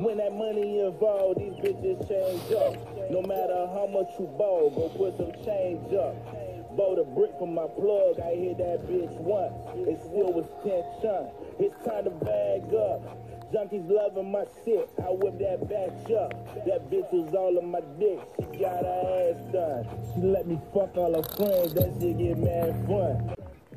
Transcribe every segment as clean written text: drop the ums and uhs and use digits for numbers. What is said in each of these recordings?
When that money involved, these bitches change up. No matter how much you ball, go put some change up. Bought a brick from my plug, I hit that bitch once. It still was 10 chunk. It's time to bag up. Junkies loving my shit, I whip that batch up. That bitch was all on my dick, she got her ass done. She let me fuck all her friends, that shit get mad fun.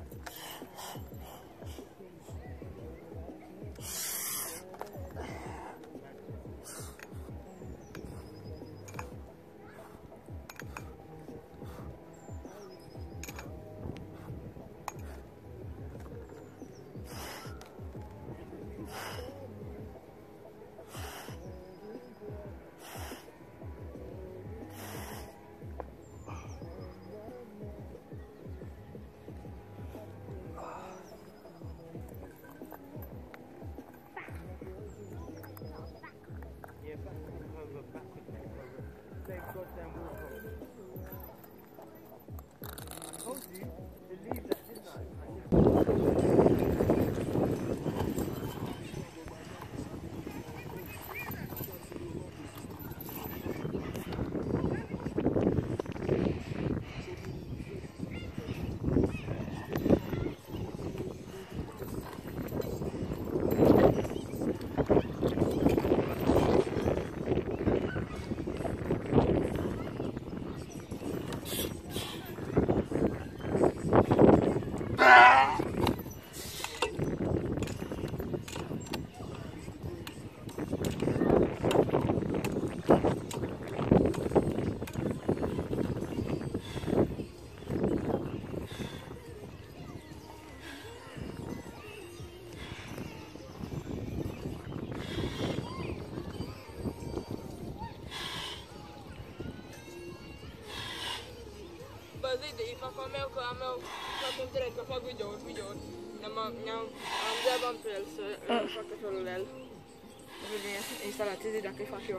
Itt van meu direito para fazer vídeos. Não deve ampliar-se para que eu leio. Eu instalar tudo daqui fácil.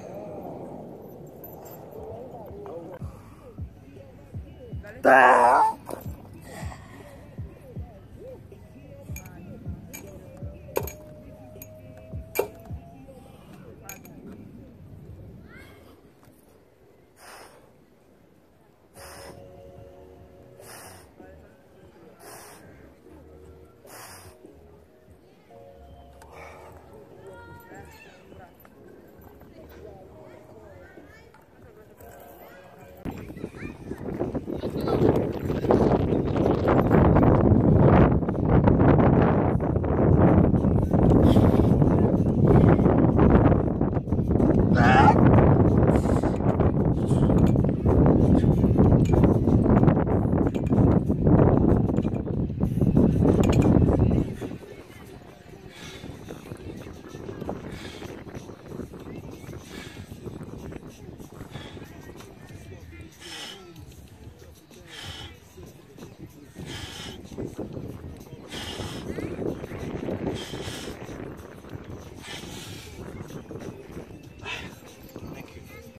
Ah!